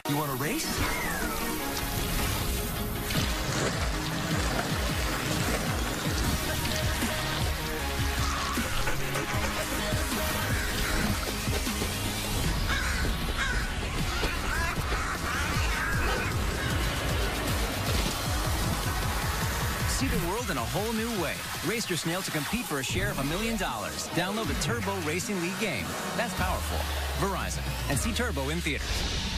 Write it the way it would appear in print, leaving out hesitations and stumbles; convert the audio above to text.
You want to race? See the world in a whole new way. Race your snail to compete for a share of $1 million. Download the Turbo Racing League game. That's powerful. Verizon. And see Turbo in theaters.